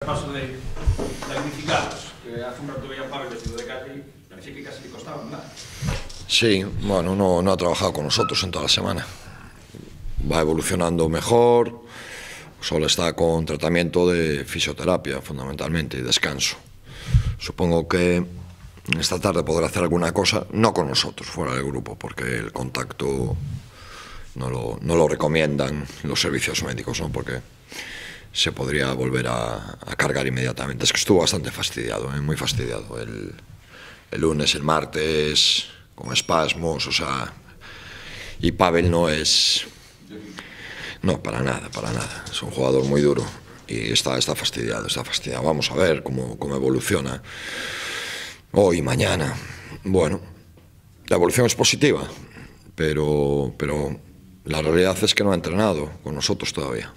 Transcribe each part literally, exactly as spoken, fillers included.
paso de damnificados, que hace un rato veía a Pavel vestido de calle, parecía que casi le costaba nada. Sí, bueno, no, no ha trabajado con nosotros en toda la semana. Va evolucionando mejor, solo está con tratamiento de fisioterapia, fundamentalmente, y descanso. Supongo que esta tarde podrá hacer alguna cosa, no con nosotros, fuera del grupo, porque el contacto no lo, no lo recomiendan los servicios médicos, ¿no? Porque se podría volver a, a cargar inmediatamente. Es que estuvo bastante fastidiado, ¿eh? Muy fastidiado. El, el lunes, el martes, con espasmos, o sea... Y Pavel no es... No, para nada, para nada. Es un jugador muy duro y está, está fastidiado, está fastidiado. Vamos a ver cómo, cómo evoluciona hoy, mañana. Bueno, la evolución es positiva, pero, pero la realidad es que no ha entrenado con nosotros todavía.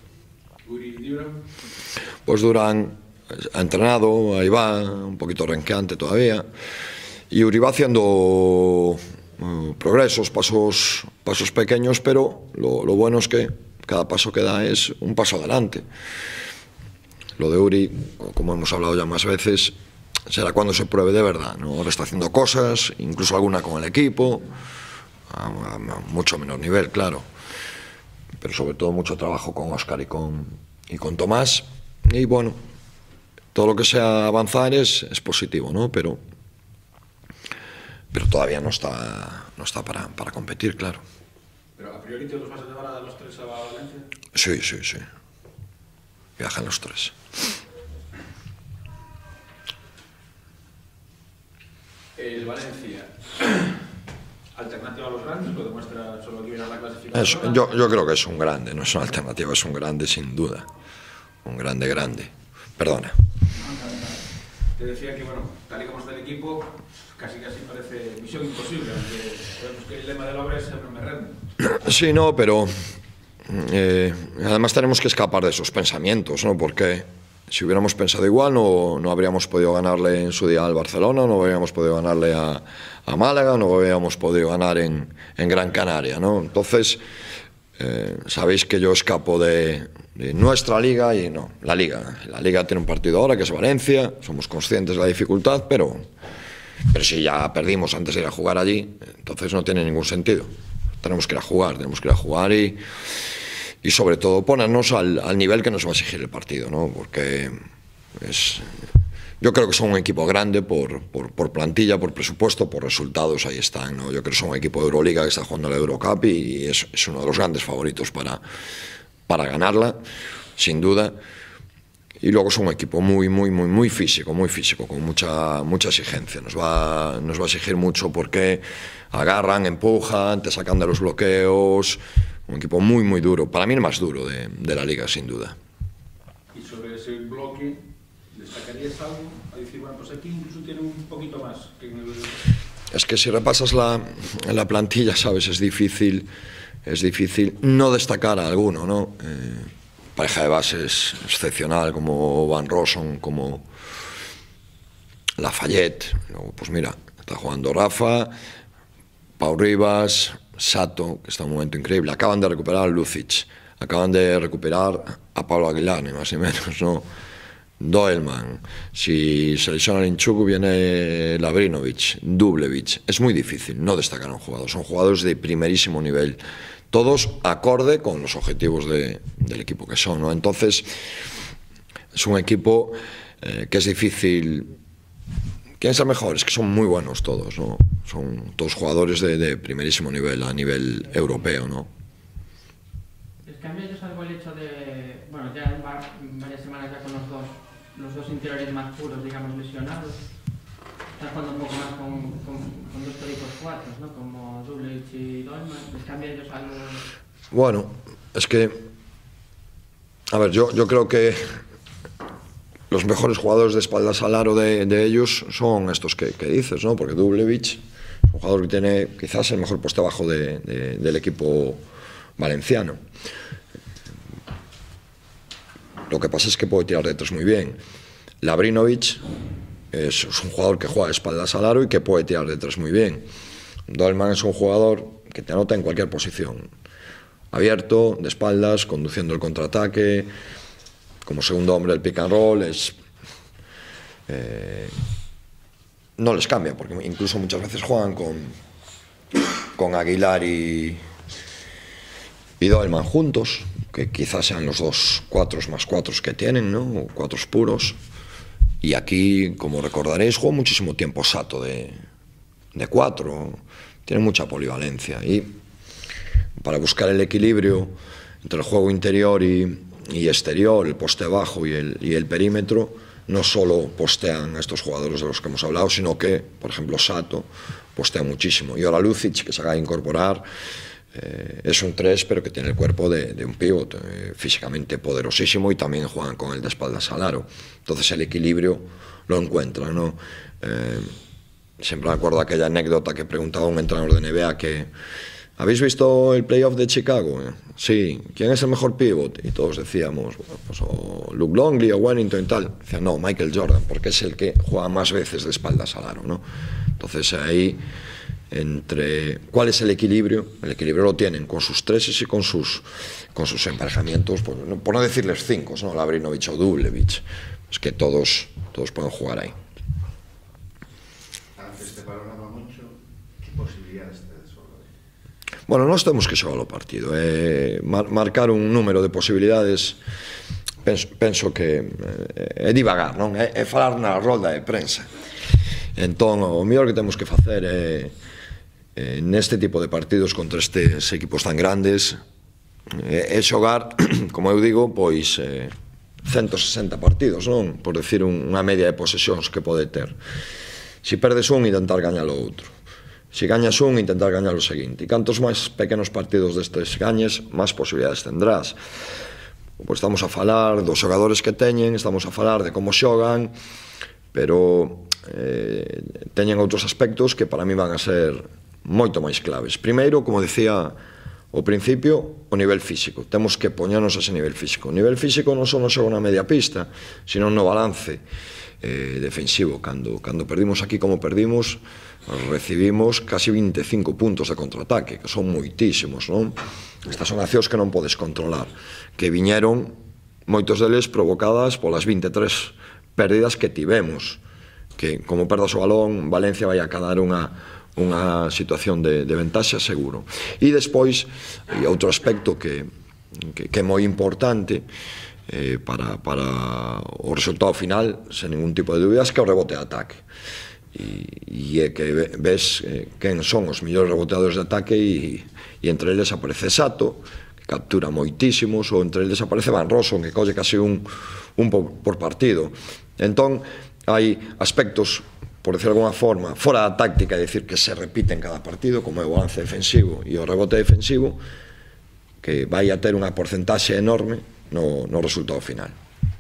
Pues Durán ha entrenado, ahí va, un poquito renqueante todavía, y Uri va haciendo uh, progresos, pasos, pasos pequeños, pero lo, lo bueno es que cada paso que da es un paso adelante. Lo de Uri, como hemos hablado ya más veces, será cuando se pruebe de verdad, ¿no? Ahora está haciendo cosas, incluso alguna con el equipo, a, a, a mucho menor nivel, claro, pero sobre todo mucho trabajo con Óscar y con, y con Tomás, y bueno, todo lo que sea avanzar es, es positivo, ¿no? Pero, pero todavía no está, no está para, para competir, claro. ¿Pero a priori te los vas a llevar a los tres a Valencia? Sí, sí, sí. Viajan los tres. El Valencia, ¿alternativa a los grandes? ¿Lo demuestra solo que viene a la clasificación? Yo, yo creo que es un grande, no es una alternativa, es un grande sin duda. Un grande, grande. Perdona. Te decía que, bueno, tal y como está el equipo, casi casi parece misión imposible, aunque sabemos que el lema de la obra es siempre me rendo. Sí, no, pero eh, además tenemos que escapar de esos pensamientos, ¿no? Porque si hubiéramos pensado igual, no, no habríamos podido ganarle en su día al Barcelona, no habríamos podido ganarle a, a Málaga, no habríamos podido ganar en, en Gran Canaria, ¿no? Entonces, eh, sabéis que yo escapo de, de nuestra liga y no, la liga. La liga tiene un partido ahora que es Valencia, somos conscientes de la dificultad, pero, pero si ya perdimos antes de ir a jugar allí, entonces no tiene ningún sentido. Tenemos que ir a jugar, tenemos que ir a jugar y... y sobre todo ponernos al, al nivel que nos va a exigir el partido, ¿no? Porque es, yo creo que son un equipo grande por, por, por plantilla, por presupuesto, por resultados, ahí están, ¿no? Yo creo que son un equipo de Euroliga que está jugando la Eurocup y es, es uno de los grandes favoritos para, para ganarla, sin duda. Y luego es un equipo muy, muy, muy, muy físico, muy físico, con mucha, mucha exigencia. Nos va, nos va a exigir mucho porque agarran, empujan, te sacan de los bloqueos. Un equipo muy, muy duro. Para mí el más duro de, de la liga, sin duda. Y sobre ese bloque, ¿destacarías algo? A decir, bueno, pues aquí incluso tiene un poquito más que en el... Es que si repasas la, la plantilla, sabes, es difícil, es difícil no destacar a alguno, ¿no? Eh, pareja de bases excepcional, como Van Rossum, como Lafayette. Luego, pues mira, está jugando Rafa, Pau Rivas, Sato, que está en un momento increíble. Acaban de recuperar a Lucic, acaban de recuperar a Pablo Aguilar, ni más ni menos, ¿no? Doelman, si se lesiona Linchuk viene Lavrinovic, Dublevic. Es muy difícil no destacar a un jugador, son jugadores de primerísimo nivel, todos acorde con los objetivos de, del equipo que son, ¿no? Entonces, es un equipo eh, que es difícil. ¿Quién es el mejor? Es que son muy buenos todos, ¿no? Son todos jugadores de, de primerísimo nivel, a nivel europeo, ¿no? ¿Les cambia ellos algo el hecho de, bueno, ya en varias semanas ya con los dos, los dos interiores más puros, digamos, lesionados? Están jugando un poco más con, con, con dos pericos cuatro, ¿no? Como Dublevic y Doelman. ¿Les cambia ellos algo? Bueno, es que, a ver, yo, yo creo que los mejores jugadores de espaldas al aro de, de ellos son estos que, que dices, ¿no? Porque Dublevic es un jugador que tiene quizás el mejor poste bajo de, de, del equipo valenciano. Lo que pasa es que puede tirar de tres muy bien. Lavrinovic es, es un jugador que juega de espaldas al aro y que puede tirar de tres muy bien. Doelman es un jugador que te anota en cualquier posición. Abierto, de espaldas, conduciendo el contraataque, como segundo hombre el pick and roll, es, eh, no les cambia, porque incluso muchas veces juegan con, con Aguilar y, y Doelman juntos, que quizás sean los dos cuatros más cuatros que tienen, ¿no? O cuatros puros. Y aquí, como recordaréis, jugó muchísimo tiempo Sato de, de cuatro, tiene mucha polivalencia. Y para buscar el equilibrio entre el juego interior y, y exterior, el poste bajo y el, y el perímetro, no solo postean a estos jugadores de los que hemos hablado, sino que, por ejemplo, Sato postea muchísimo. Y ahora Lucic, que se acaba de incorporar, eh, es un tres, pero que tiene el cuerpo de, de un pívot, eh, físicamente poderosísimo, y también juegan con el de espaldas al aro. Entonces el equilibrio lo encuentran, ¿no? Eh, siempre me acuerdo de aquella anécdota que preguntaba un entrenador de N B A que ¿habéis visto el playoff de Chicago? Sí. ¿Quién es el mejor pívot? Y todos decíamos, bueno, pues, o Luke Longley o Wellington y tal. Decían, no, Michael Jordan, porque es el que juega más veces de espaldas al aro, ¿no? Entonces ahí, entre cuál es el equilibrio, el equilibrio lo tienen con sus treses y con sus, con sus emparejamientos, por, por no decirles cinco, ¿no? Labrinovich o Dublevich, es que todos, todos pueden jugar ahí. Antes te valoraba mucho, ¿qué posibilidades te desorgan? Bueno, nós temos que xogar o partido. Eh, mar, marcar un número de posibilidades, penso, penso que eh, é divagar, non? É, é falar na rolda de prensa. Entón, o mellor que temos que facer é, eh, neste tipo de partidos contra estes equipos tan grandes, é, é xogar, como eu digo, pois eh, ciento sesenta partidos, non? Por decir un, unha media de posesións que pode ter. Se perdes un, intentar gañar o outro. Se gañas un, intentar gañar o seguinte. E cantos máis pequenos partidos destes gañes, máis posibilidades tendrás. Pois estamos a falar dos xogadores que teñen, estamos a falar de como xogan, pero eh, teñen outros aspectos que para mí van a ser moito máis claves. Primeiro, como decía ao principio, o nivel físico. Temos que poñernos a ese nivel físico. O nivel físico non só non xoga na media pista, sino no balance eh, defensivo. Cando, cando perdimos aquí como perdimos, recibimos casi veinticinco puntos de contraataque, que son moitísimos, non? Estas son accións que non podes controlar, que viñeron, moitos deles, provocadas polas veintitrés pérdidas que tivemos, que como perdas o balón, Valencia vai a cadar unha, unha situación de, de ventaxa seguro. E despois, e outro aspecto que, que, que é moi importante eh, para, para o resultado final, sen ningún tipo de dúbidas, que é o rebote de ataque. E é que ves quen son os millores reboteadores de ataque e, e entre eles aparece Sato, que captura moitísimos, ou entre eles aparece Van Rossum, que colle casi un, un por, por partido. Entón, hai aspectos, por decir de alguna forma, fora da táctica, é dicir, que se repite en cada partido, como é o balance defensivo e o rebote defensivo, que vai a ter unha porcentaxe enorme no, no resultado final.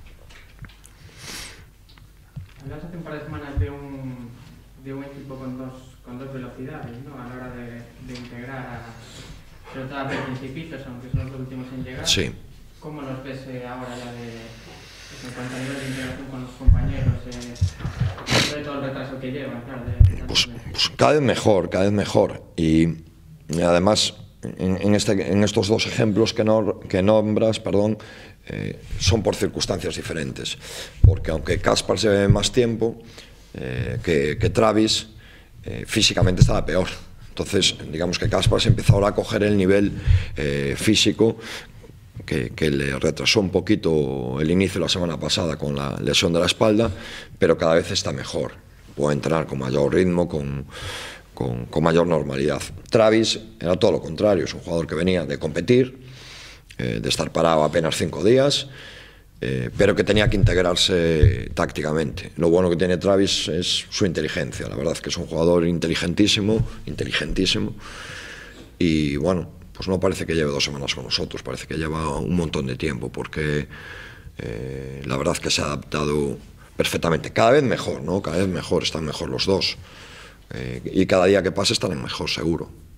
Hablas hace un par de semanas de un, de un equipo con dos, con dos velocidades, ¿no? A la hora de, de integrar a, sobre todo a principitos, aunque son los últimos en llegar. Sí. ¿Cómo los ves eh, ahora ya de, en cuanto a nivel de integración con los compañeros? Eh, sobre todo el retraso que llevan, claro. De, de pues, pues cada vez mejor, cada vez mejor. Y, y además, en, en, este, en estos dos ejemplos que, no, que nombras, perdón, Eh, son por circunstancias diferentes, porque aunque Caspar lleve más tiempo eh, que, que Travis, eh, físicamente estaba peor. Entonces, digamos que Caspar se empieza ahora a coger el nivel eh, físico que, que le retrasó un poquito el inicio de la semana pasada con la lesión de la espalda, pero cada vez está mejor, puede entrenar con mayor ritmo, con, con, con mayor normalidad. Travis era todo lo contrario, es un jugador que venía de competir, de estar parado apenas cinco días, eh, pero que tenía que integrarse tácticamente. Lo bueno que tiene Travis es su inteligencia, la verdad es que es un jugador inteligentísimo, inteligentísimo, y bueno, pues no parece que lleve dos semanas con nosotros, parece que lleva un montón de tiempo, porque eh, la verdad es que se ha adaptado perfectamente, cada vez mejor, ¿no? Cada vez mejor, están mejor los dos, eh, y cada día que pase estarán mejor, seguro.